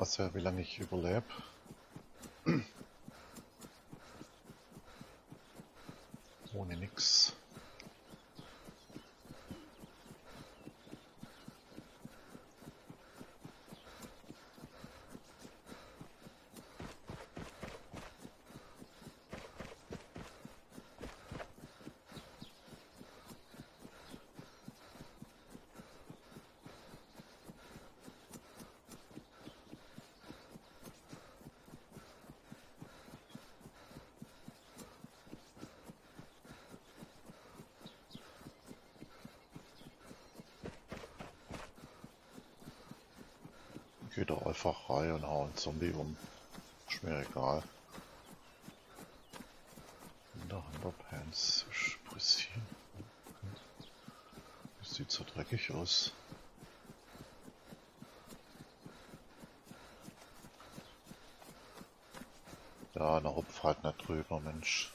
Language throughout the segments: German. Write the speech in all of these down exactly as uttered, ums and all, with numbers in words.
Was ja, wie lange ich überlebe. Ohne nix. Geht doch einfach rein und hau einen Zombie um. Ist mir egal. In der Underpants Sprüsschen. Das sieht so dreckig aus. Ja, na hopf halt nicht drüber, Mensch.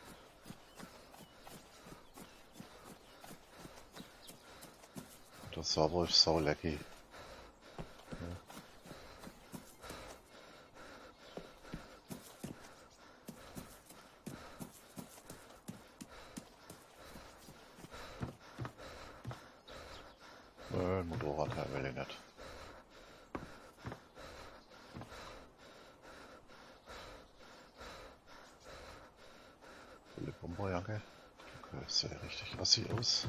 Das war wohl sau lecky. Nö, ein Motorrad her will ich nicht. Volle Bomberjacke. Okay, das sieht ja richtig assi aus.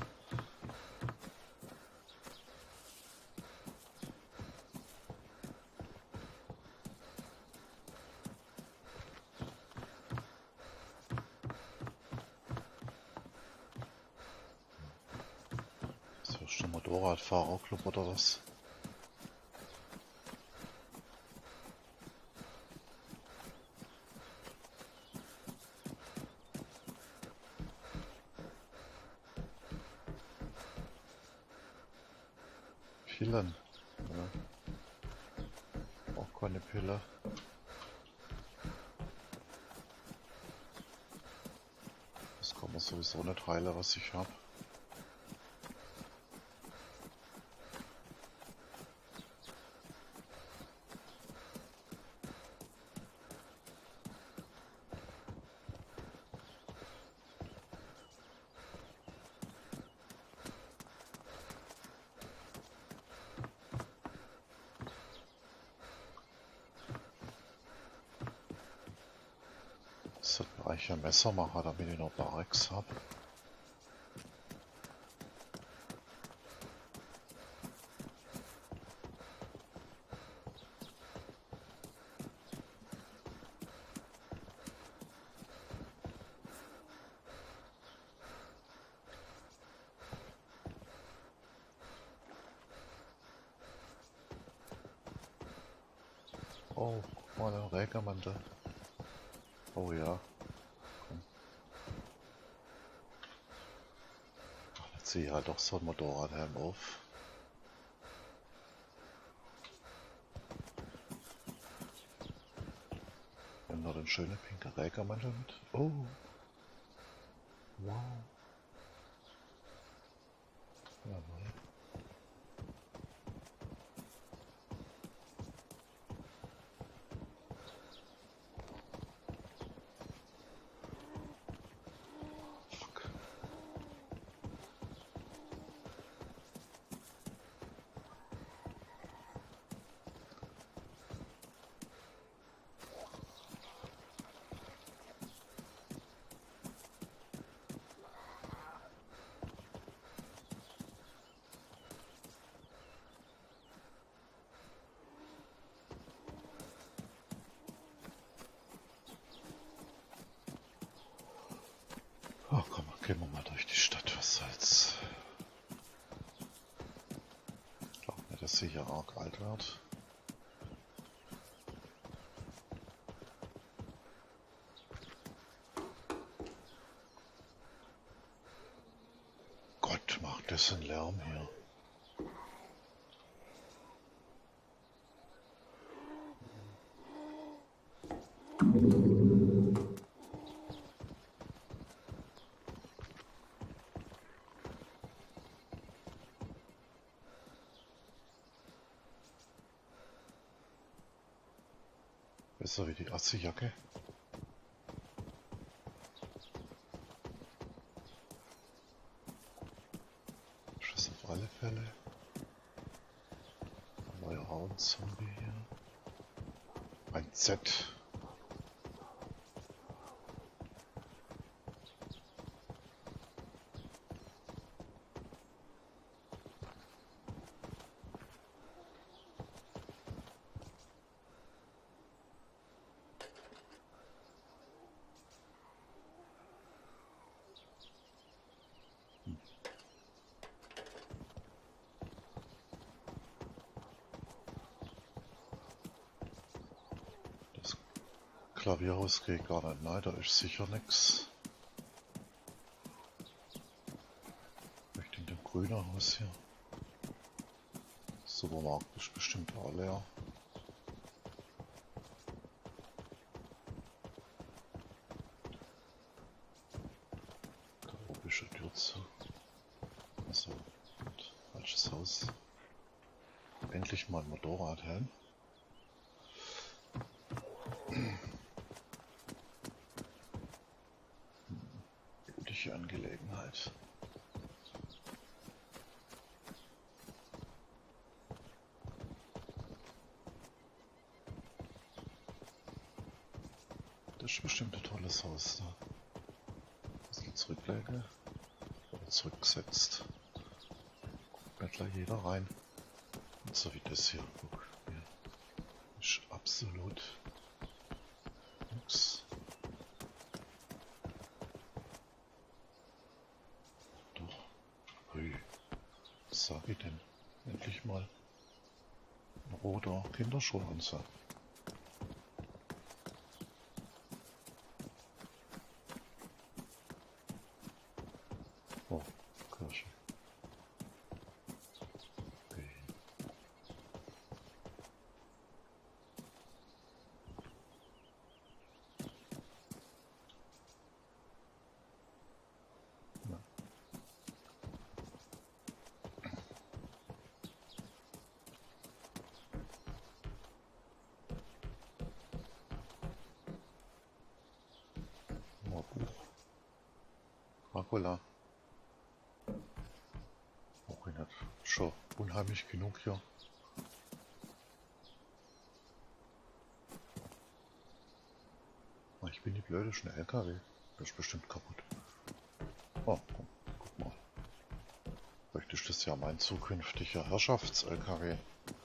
Ist das schon Motorradfahrerclub oder was? Pillen. Ja. Auch keine Pille. Das kann man sowieso nicht heilen, was ich habe. Das sollte eigentlich ein Messer machen, damit ich noch Barracks habe. Oh, guck mal, ein Rägermantel. Oh ja. Komm. Jetzt ziehe ich halt doch so ein Motorradhelm auf. Und noch den schönen pinken Rägermantel mit. Oh. Wow. Jawohl. Fuck. Oh komm, gehen wir mal durch die Stadt, was soll's. Ich glaube nicht, dass sie hier arg alt wird. Gott, macht das einen Lärm hier. Besser wie die Assi-Jacke. Schuss auf alle Fälle. Neuer Rauenzombie hier. Ein Z. Klavierhaus geht gar nicht, nein, da ist sicher nichts. Vielleicht in dem grünen Haus hier. Supermarkt ist bestimmt auch leer. Da oben ist eine Tür zu. Also, gut, falsches Haus. Endlich mal ein Motorradhelm. Angelegenheit. Das ist bestimmt ein tolles Haus da. Das ist zurücklege oder zurückgesetzt. Guckt gleich jeder rein. Und so wie das hier. Guck, hier ist absolut nix. Was sag ich denn? Endlich mal ein roter Kinderschuhanzug. Oh, Kirche. Okay. Ja. Dracula. Auch nicht. Schon unheimlich genug hier. Ich bin die blöde, schon L K W. Das ist bestimmt kaputt. Oh, guck, guck mal. Vielleicht ist das ja mein zukünftiger Herrschafts-L K W.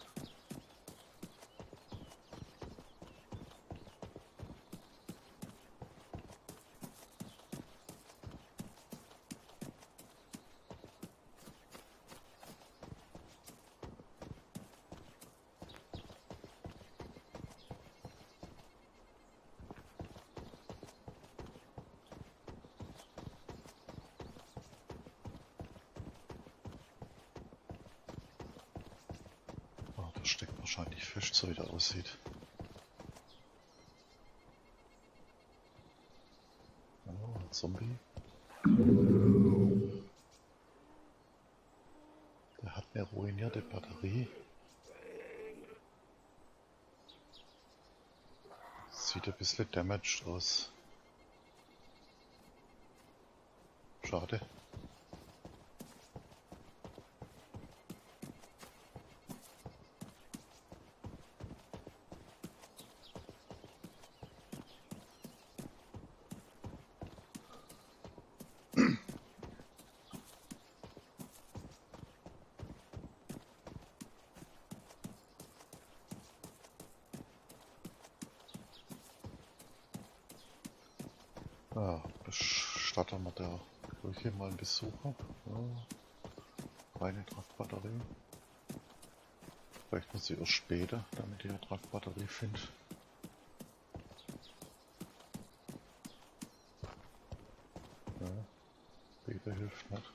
Das steckt wahrscheinlich fest, so wie der aussieht. Oh, ein Zombie. Der hat eine ruinierte Batterie. Sieht ein bisschen damaged aus. Schade. Ja, bestatten wir der Kirche mal einen Besuch ab. Ja, reine Tragbatterie. Vielleicht muss ich erst später, damit ich eine Tragbatterie finde. Ja, später hilft nicht.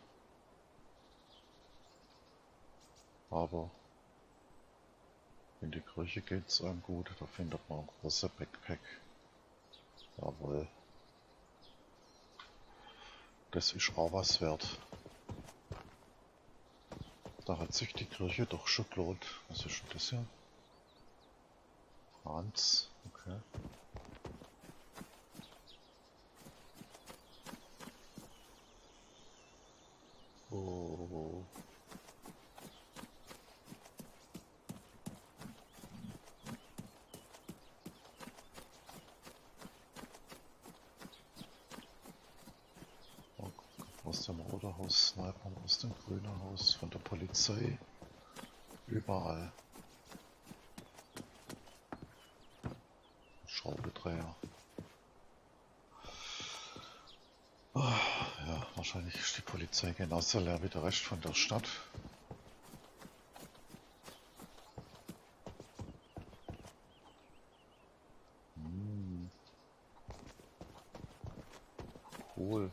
Aber in die Kirche geht es einem gut, da findet man ein großer Backpack. Jawohl. Das ist auch was wert. Da hat sich die Kirche doch schon gelohnt. Was ist denn das hier? Franz. Okay. Oh. Aus dem roten Haus snipern, aus dem grünen Haus, von der Polizei. Überall. Schraubendreher. Oh, ja, wahrscheinlich ist die Polizei genauso leer wie der Rest von der Stadt. Hm. Cool.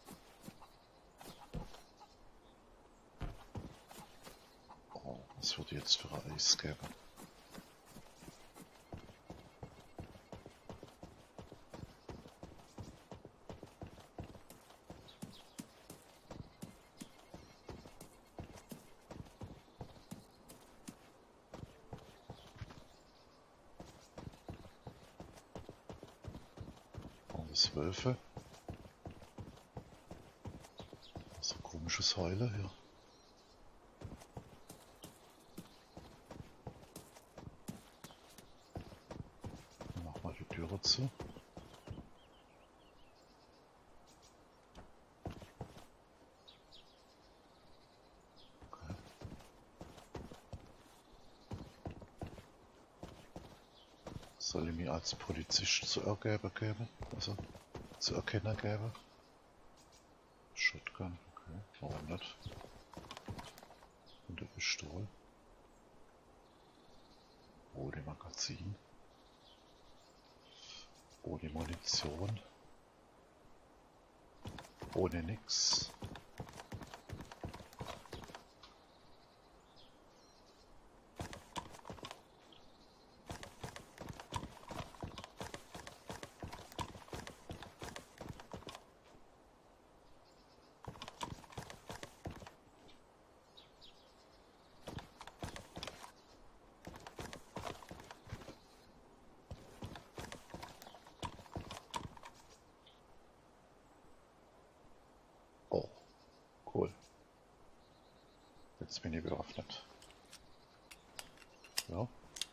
Oh, was wird jetzt für ein Eis geben? Das Wölfe. So ein komisches Heule hier. Mach mal die Türe zu. Okay. Soll ich mir als Polizist zu ergeben geben? Also zu erkennen geben? Shotgun, okay, warum nicht? Und der Pistole. Ohne Magazin. Ohne Munition. Ohne nix. Oh, cool. Jetzt bin ich bewaffnet. Ja.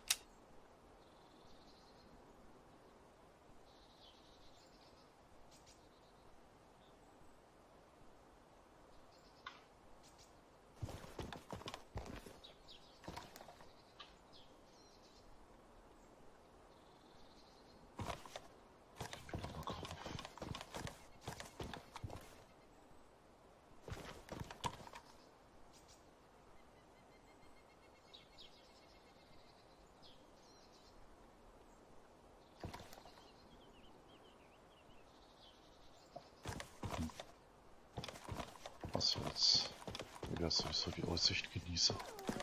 Also jetzt wieder sowieso die Aussicht genießen.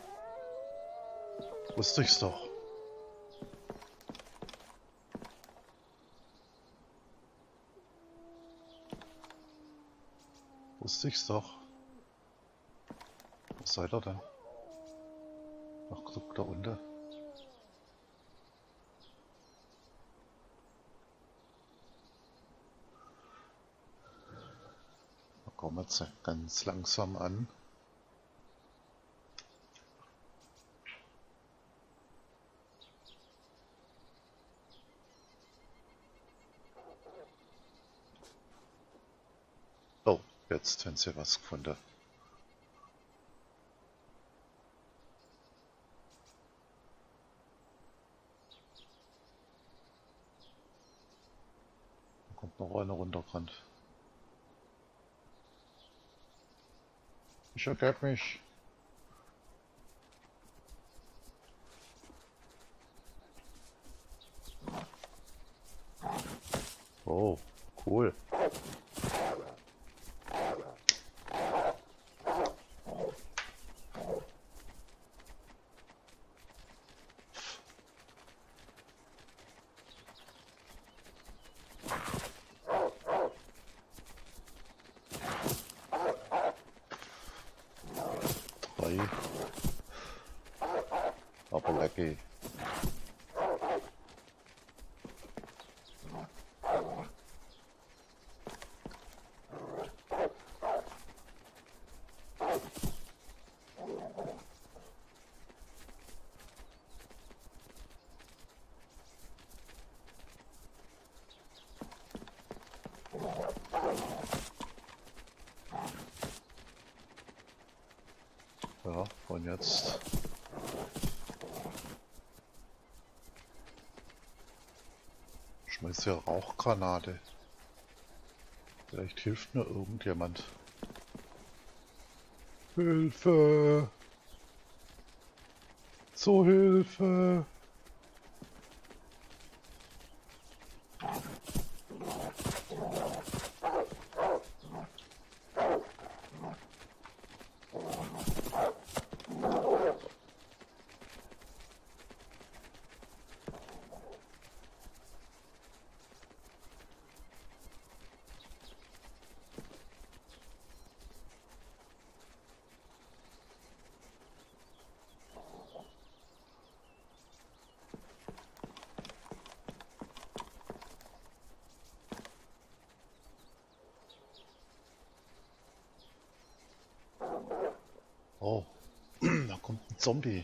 Wusste ich's doch. Wusste ich's doch. Wo seid ihr denn? Ach, guck da unten. Da kommen wir jetzt ganz langsam an. Oh, jetzt haben sie was gefunden. Da kommt noch einer runtergerannt. Ich ergebe mich. Oh, cool. Drei. Aber lecky. und jetzt. Schmeiß hier Rauchgranate. Vielleicht hilft mir irgendjemand. Hilfe! Zur Hilfe! Oh, da kommt ein Zombie.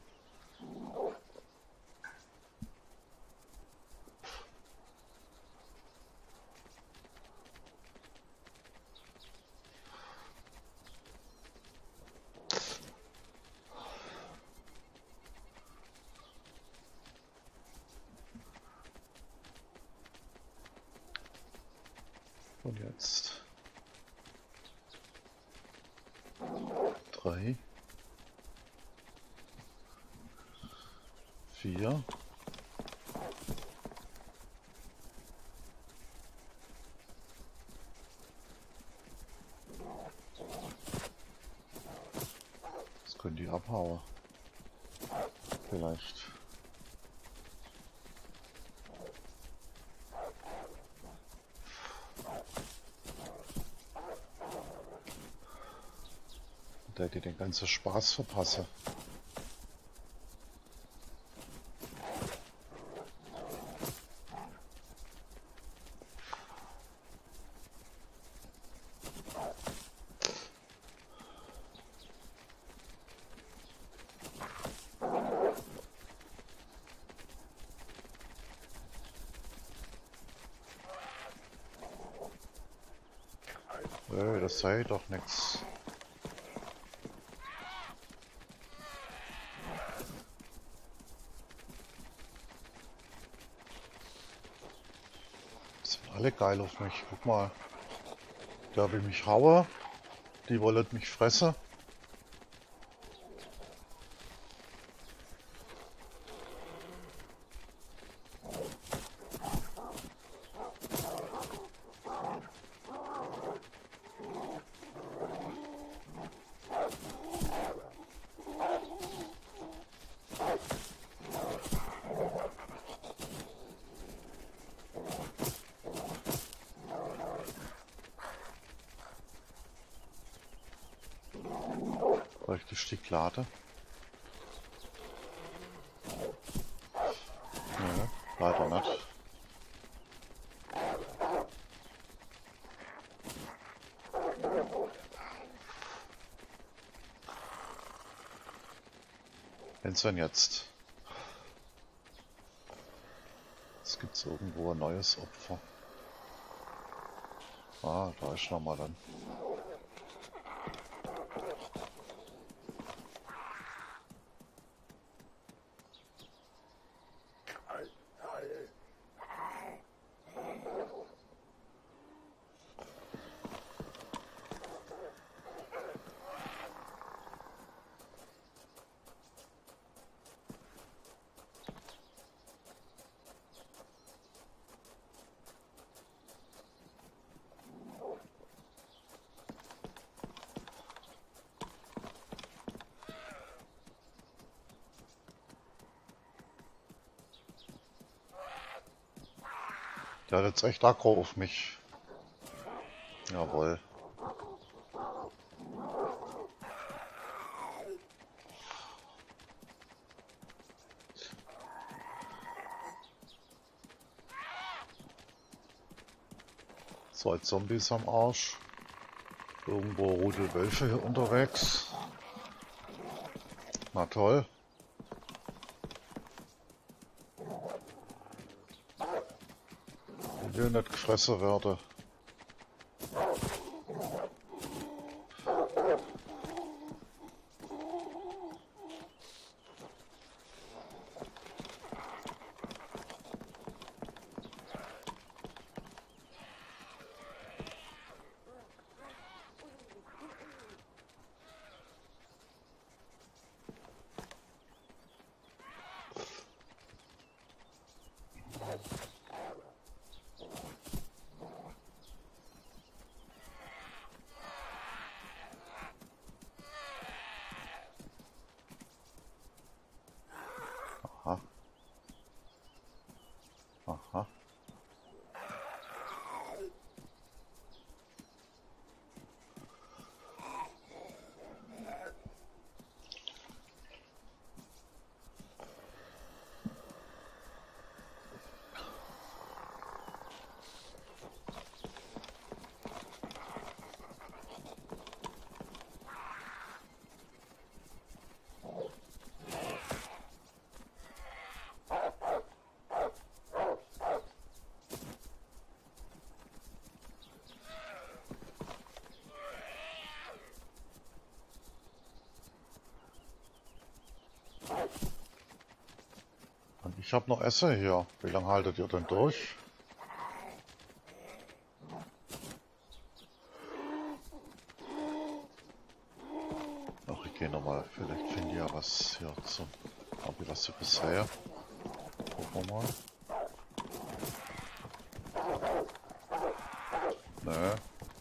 Und jetzt drei, vier, das können die abhauen. Vielleicht. Da die den ganzen Spaß verpasse. Äh, das sei doch nichts. Alle geil auf mich. Guck mal. Der will mich hauen. Die wollen mich fressen. Rechte Stück Lade. Nee, leider nicht. Wenn's denn jetzt? Es gibt irgendwo ein neues Opfer. Ah, da ist nochmal dann. Der hat jetzt echt Aggro auf mich. Jawohl. Zwei Zombies am Arsch. Irgendwo Rudel Wölfe hier unterwegs. Na toll. Ich will nicht gefressen werden. Ich habe noch Essen hier. Wie lange haltet ihr denn durch? Ach, ich gehe nochmal. Vielleicht finde ich ja was hier zum... Hab ich was zu besehen? Gucken wir mal. Nö.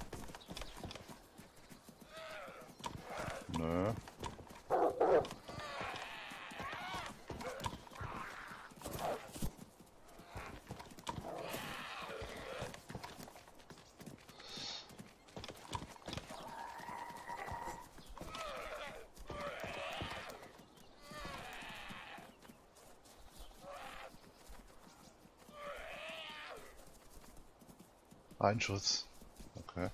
Nö. Ein Schuss. Okay.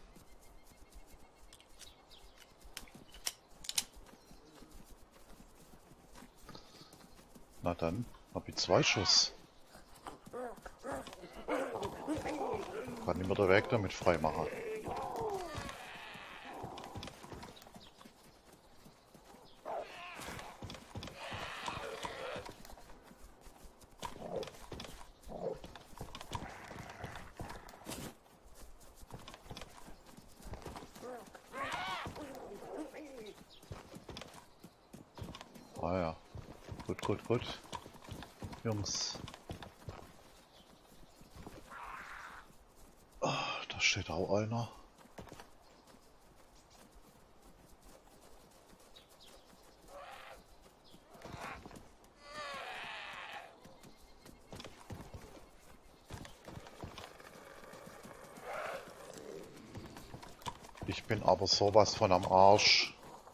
Na dann, hab ich zwei Schuss. Kann ich mir den Weg damit frei machen. Ah ja. Gut, gut, gut. Jungs. Ah, da steht auch einer. Ich bin aber sowas von am Arsch.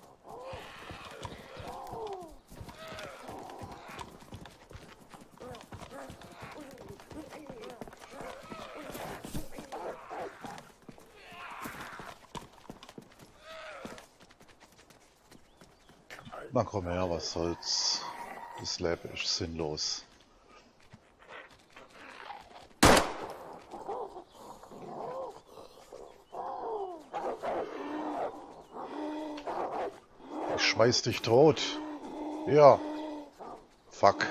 Na komm her, was soll's. Das Leben ist sinnlos. Ich schmeiß dich tot. Ja. Fuck.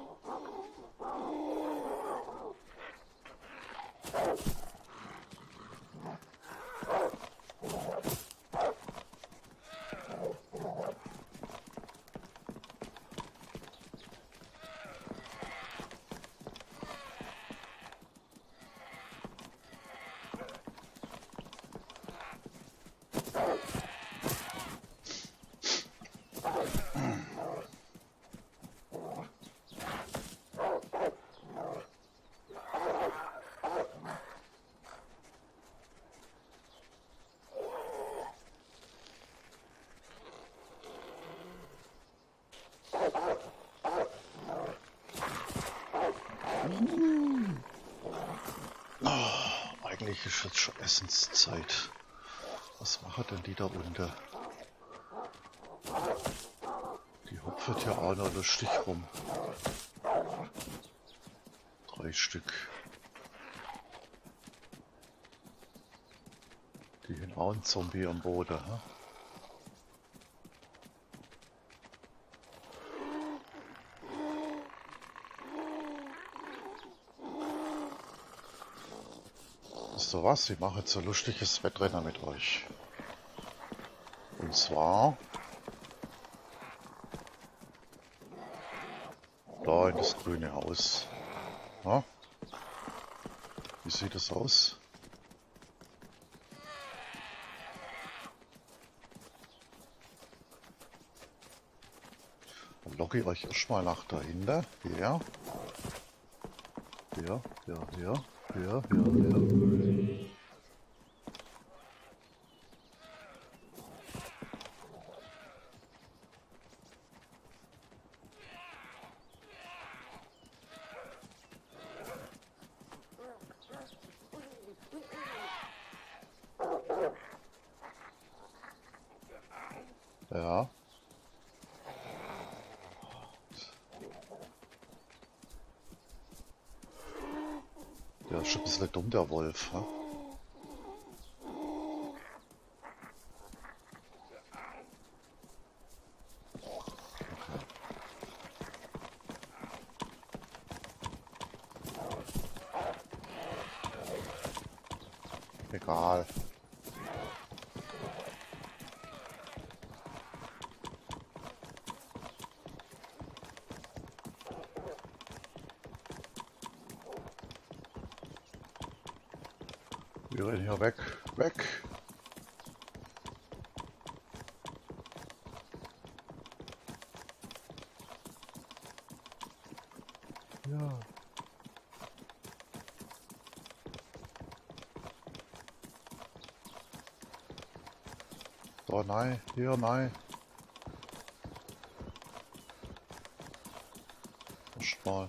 Oh, eigentlich ist jetzt schon Essenszeit. Was machen denn die da unten? Die hupft ja auch noch lustig rum. Drei Stück. Die haben auch einen Zombie am Boden. Hm? Wisst ihr was? Ich mache jetzt so ein lustiges Wettrennen mit euch. Und zwar da in das grüne Haus. Ja? Wie sieht das aus? Dann logge ich euch erstmal nach dahinter. Hier. Hier, hier, hier, hier, hier, hier. Ja. Der ist schon ein bisschen dumm, der Wolf. Ha? egal. Wir rennen hier weg. Weg! Ja. So, nein, hier, nein. Erst mal.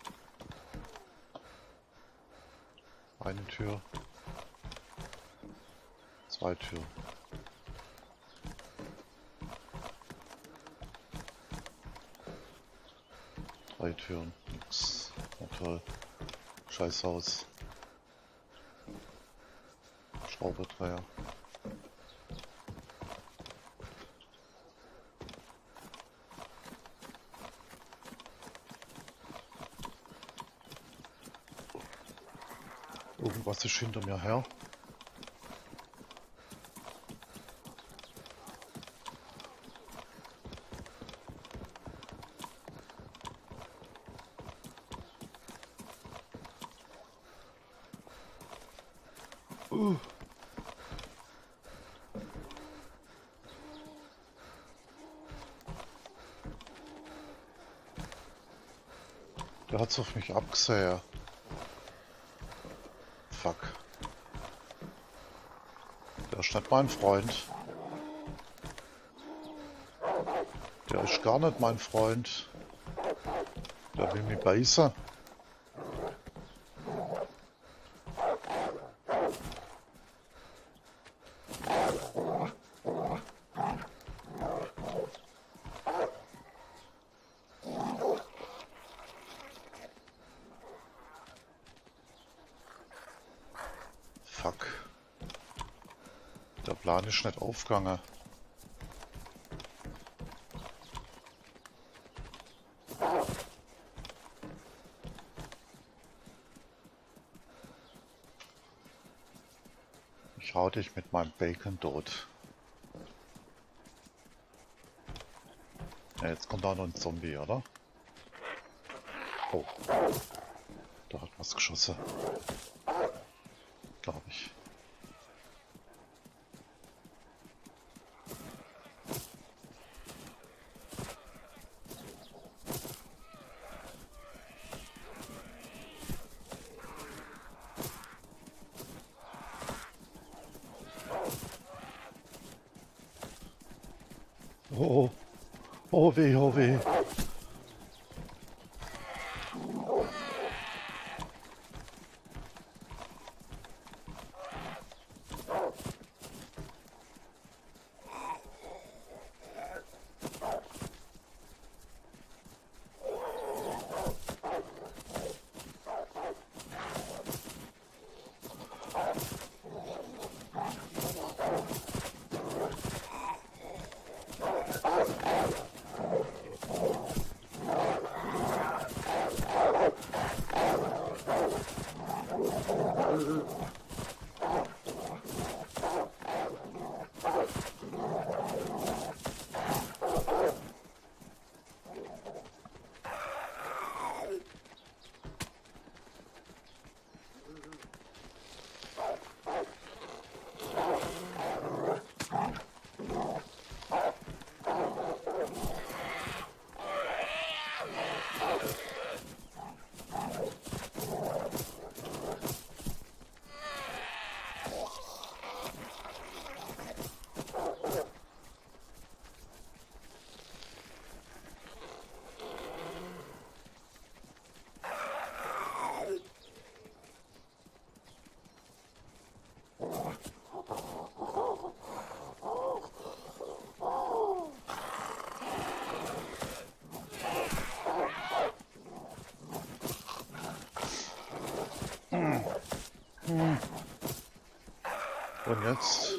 Eine Tür. Zwei Türen. Drei Türen. Nix. Na toll. Scheiß Haus. Schrauberdreher. Irgendwas ist hinter mir her. Uh. Der hat's auf mich abgesehen. Fuck. Der ist nicht mein Freund. Der ist gar nicht mein Freund. Der will mich beißen. Fuck. Der Plan ist nicht aufgegangen. Ich hau dich mit meinem Bacon tot. Ja, jetzt kommt da noch ein Zombie, oder? Oh. Da hat was geschossen. Glaube ich. Oh, oh weh, oh weh. Und jetzt?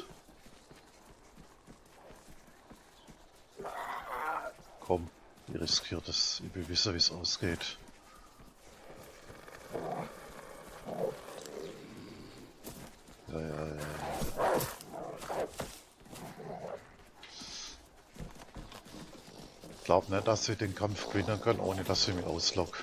Komm, ihr riskiert es. Ich will wissen, wie es ausgeht. Ja, ja, ja. Ich glaube nicht, dass ich den Kampf gewinnen kann, ohne dass ich mich auslogge.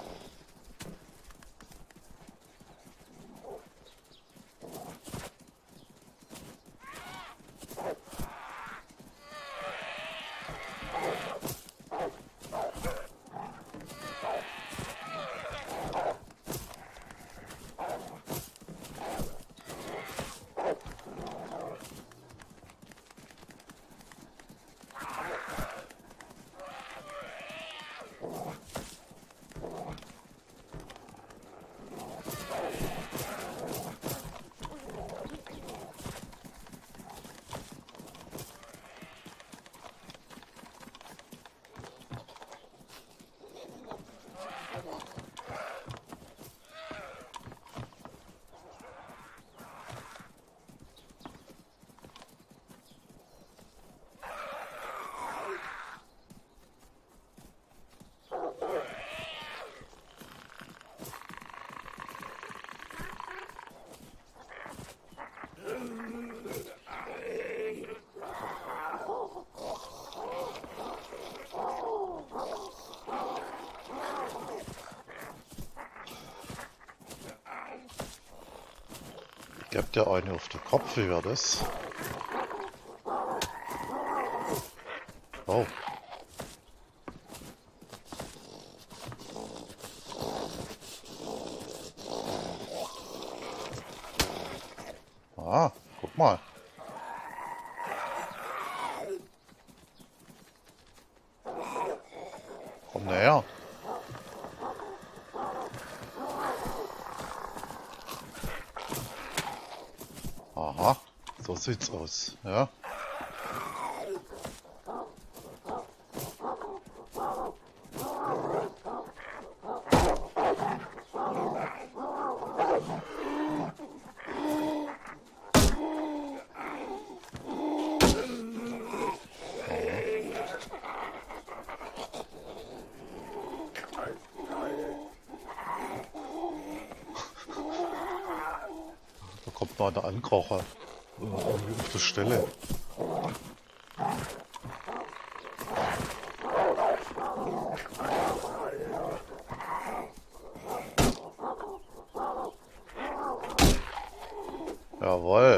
Gibt der eine auf den Kopf, wie war das? Oh. Ah, guck mal. Komm näher. Aha, so sieht's aus, ja. Da kommt noch eine Ankrocher. Auf der Stelle. Jawohl.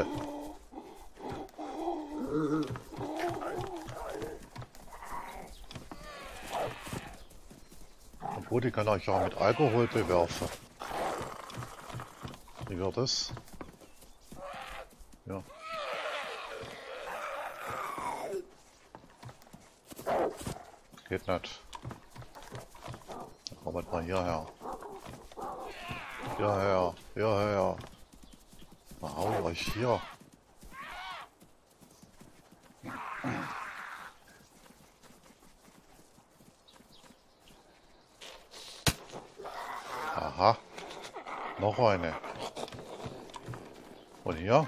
Obwohl, die kann ich auch mit Alkohol bewerfen. Wie wird das? Ja. Geht nicht. Kommt mal hierher. Hierher, hierher. Na, hau euch hier. Aha. Noch eine. Und hier?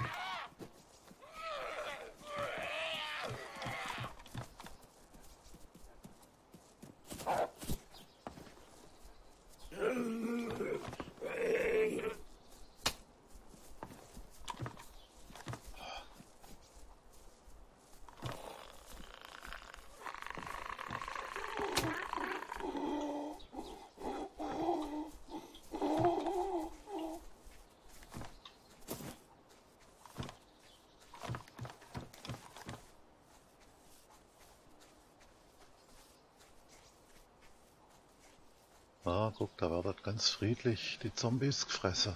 Ah, guck, da werden ganz friedlich die Zombies gefressen.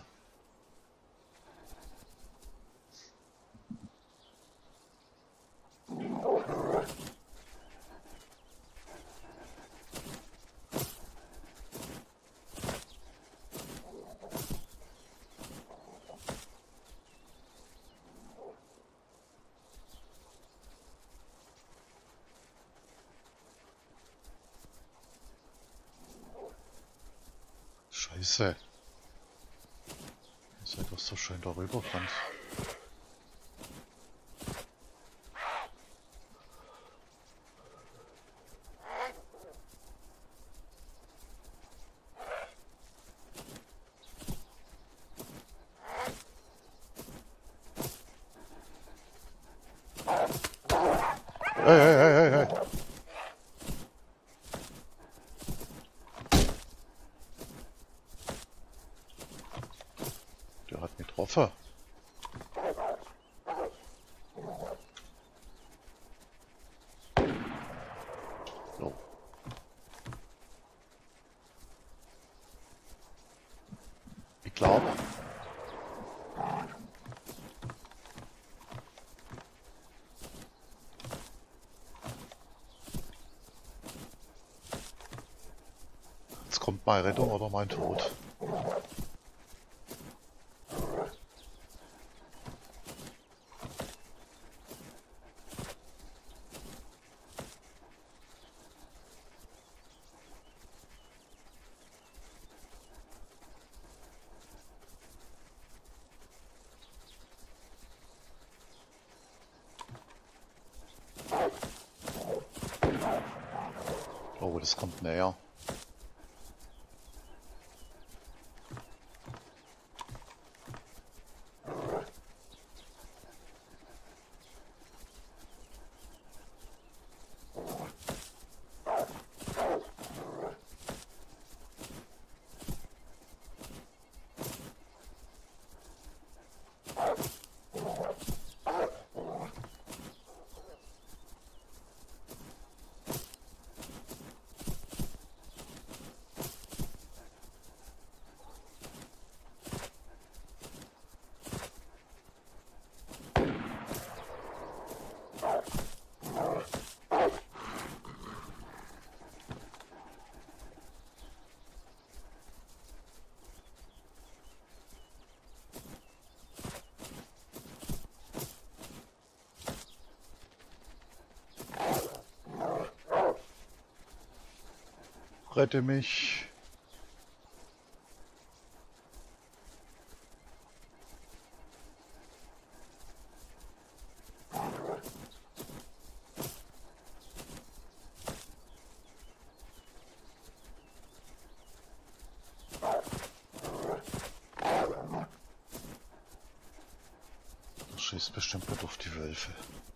Scheiße. Ihr seid doch so schön darüber gerannt. hoffe. So. Ich glaube. Jetzt kommt meine Rettung oder mein Tod. Oh, das kommt näher. Rette mich. Du schießt bestimmt nicht auf die Wölfe.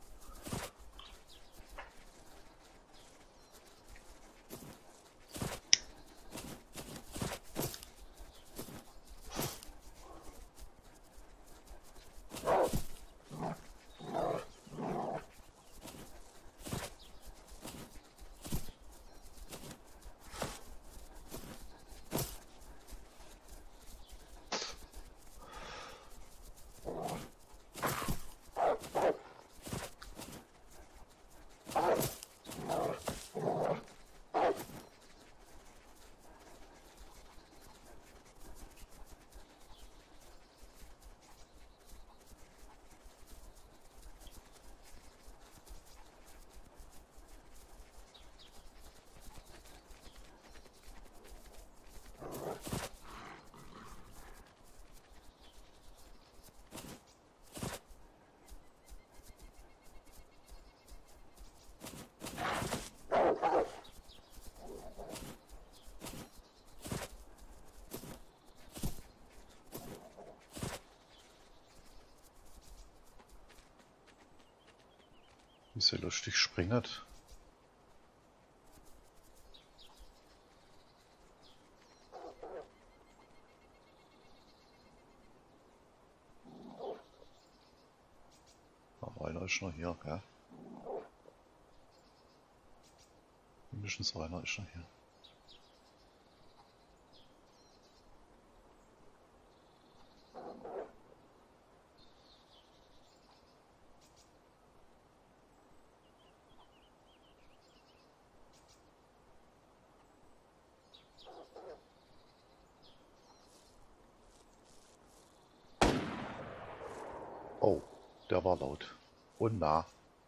Wie so lustig springet. Aber einer ist noch hier, gell? Mindestens einer ist noch hier. Oh, der war laut. Und nah.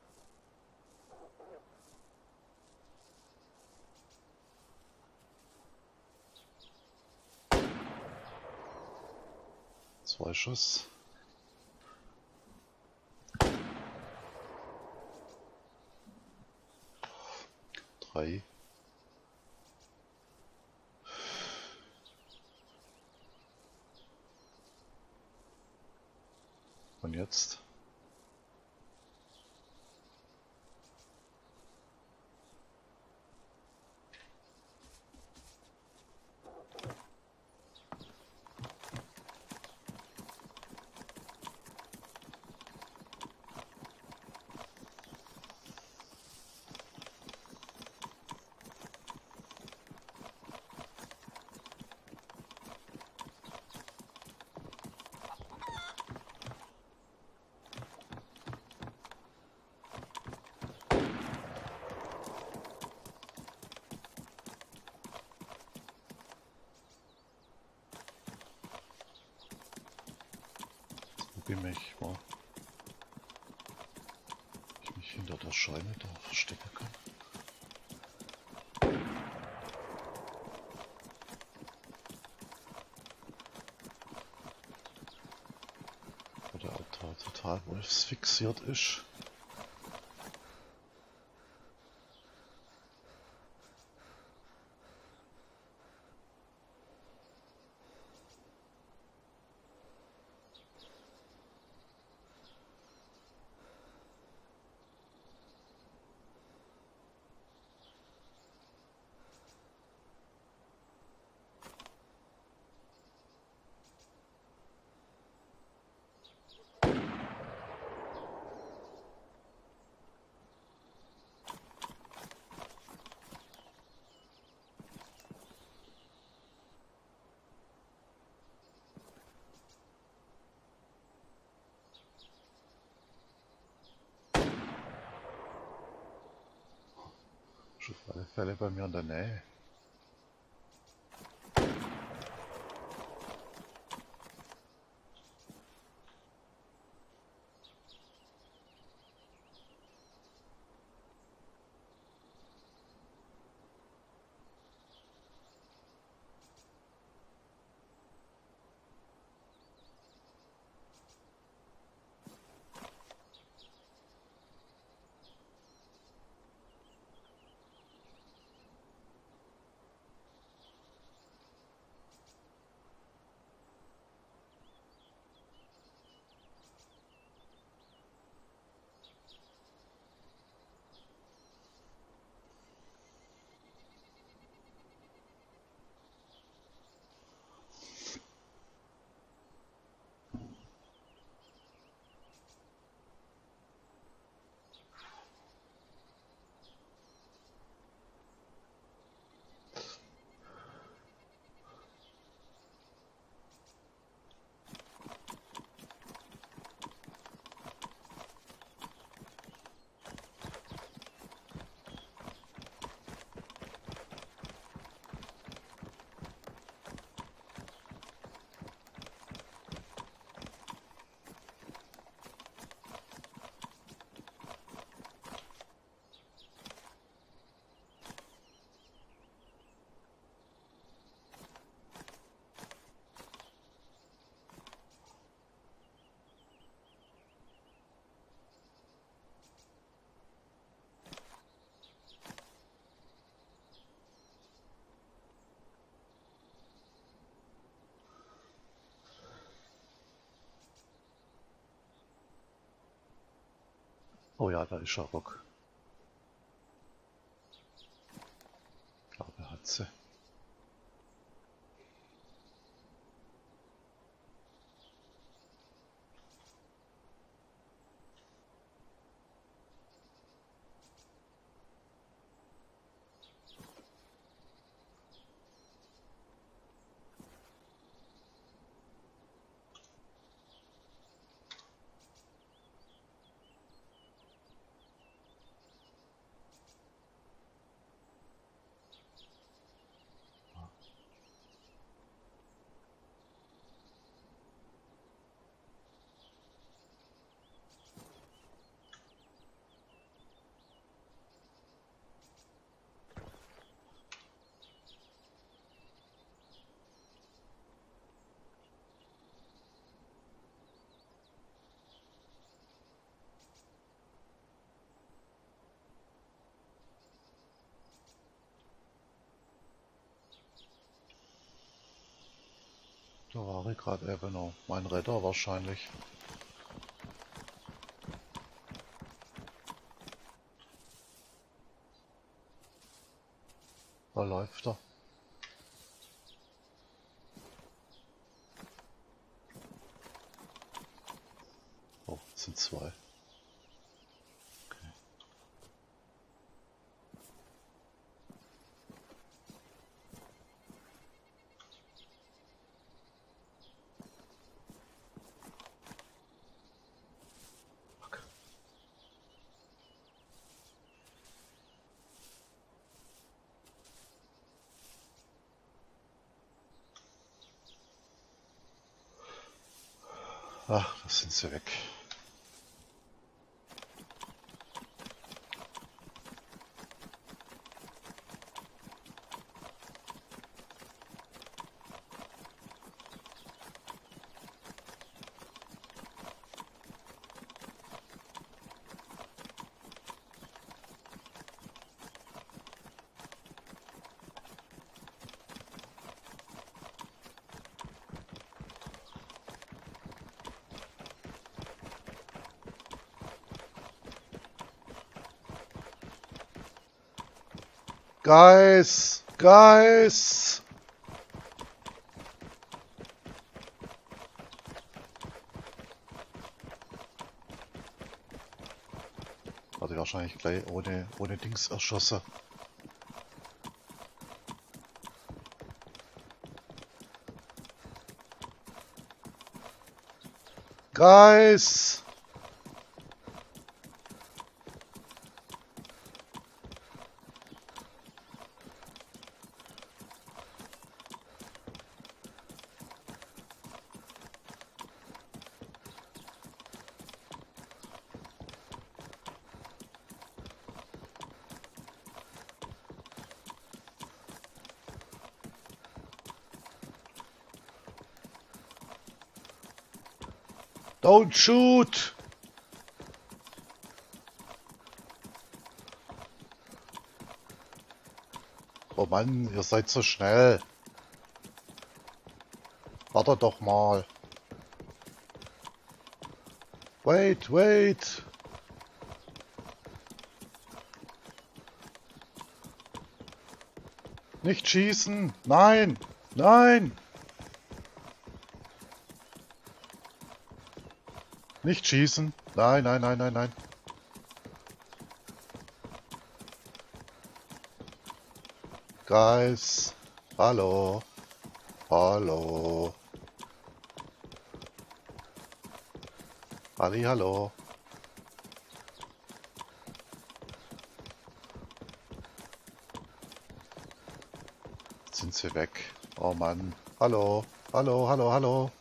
Zwei Schuss. Drei. Und jetzt? wie mich mal ich mich hinter der Scheune da verstecken kann. Wo der Altar total wolfsfixiert ist. Ist auf alle Fälle bei mir in der Nähe. Oh ja, da ist er Rock. Ich glaube, er hat sie. Da war ich gerade eben noch. Mein Retter wahrscheinlich. Da läuft er. Oh, es sind zwei. Ach, da sind sie weg. Guys! Guys! Hatte wahrscheinlich gleich ohne, ohne Dings erschossen. Guys! Don't shoot! Oh Mann, ihr seid so schnell. Wartet doch mal. Wait, wait. Nicht schießen. Nein, nein. Nicht schießen. Nein, nein, nein, nein, nein. Guys. Hallo. Hallo. Ali, hallo. Jetzt sind sie weg. Oh Mann. Hallo. Hallo, hallo, hallo.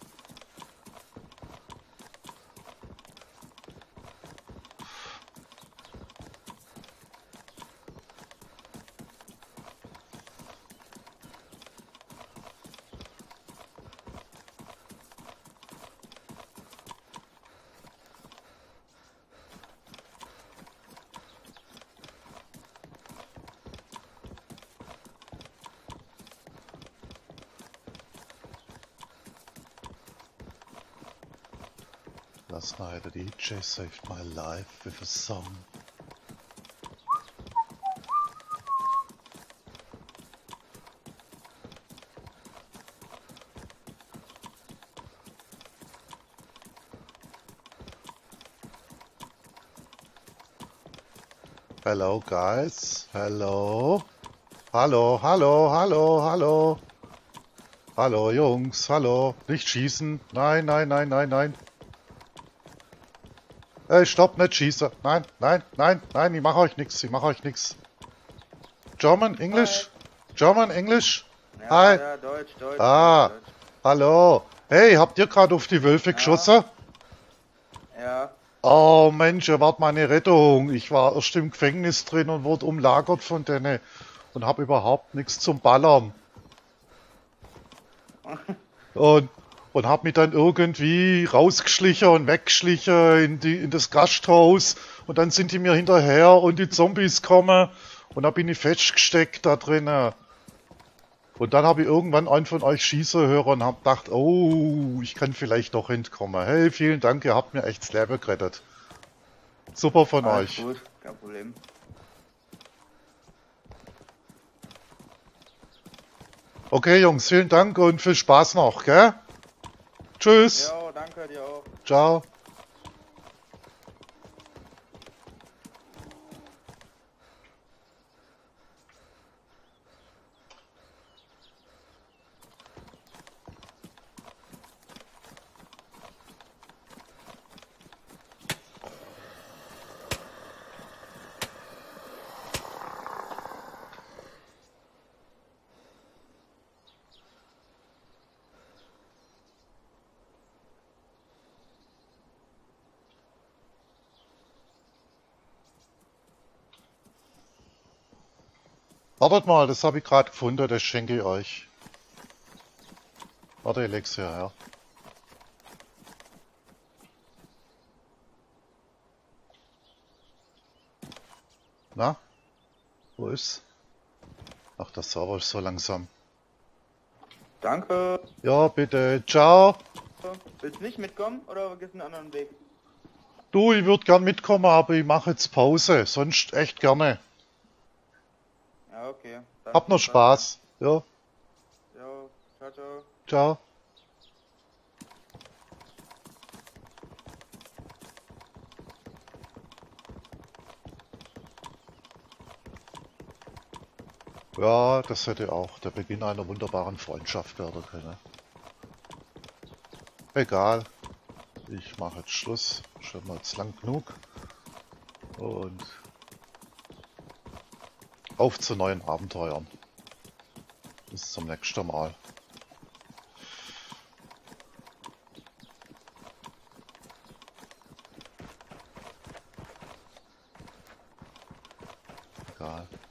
Last night a D J saved my life with a song. Hello guys, hello. Hallo, hallo, hallo, hallo. Hallo Jungs, hallo. Nicht schießen. Nein, nein, nein, nein, nein. Ey, stopp, nicht schießen. Nein, nein, nein, nein, ich mache euch nichts, ich mache euch nichts. German, English? Hi. German, English? Ja, Hi. ja, Deutsch, Deutsch. Ah, Deutsch. Hallo. Hey, habt ihr gerade auf die Wölfe Ja. geschossen? Ja. Oh Mensch, ihr wart meine Rettung. Ich war erst im Gefängnis drin und wurde umlagert von denen und habe überhaupt nichts zum Ballern. Und, und habe mich dann irgendwie rausgeschlichen und weggeschlichen in, die, in das Gasthaus. Und dann sind die mir hinterher und die Zombies kommen. Und da bin ich festgesteckt da drinnen. Und dann habe ich irgendwann einen von euch schießen hören und habe gedacht, oh, ich kann vielleicht doch entkommen. Hey, vielen Dank, ihr habt mir echt das Leben gerettet. Super von Alles euch. Gut, kein Problem. Okay, Jungs, vielen Dank und viel Spaß noch, gell? Tschüss. Jo, danke dir auch. Ciao. Wartet mal, das habe ich gerade gefunden, das schenke ich euch. Warte, ich leg's hierher. Na? Wo ist? Ach, der Server ist so langsam. Danke. Ja, bitte. Ciao. Willst du nicht mitkommen oder gehst du einen anderen Weg? Du, ich würde gern mitkommen, aber ich mache jetzt Pause. Sonst echt gerne. Ja, okay. Dann Hab viel noch Spaß. Ja, Ja, ciao, ciao. ciao. Ja, das hätte auch der Beginn einer wunderbaren Freundschaft werden können. Egal. Ich mache jetzt Schluss. Schon mal jetzt lang genug. Und auf zu neuen Abenteuern. Bis zum nächsten Mal. Egal.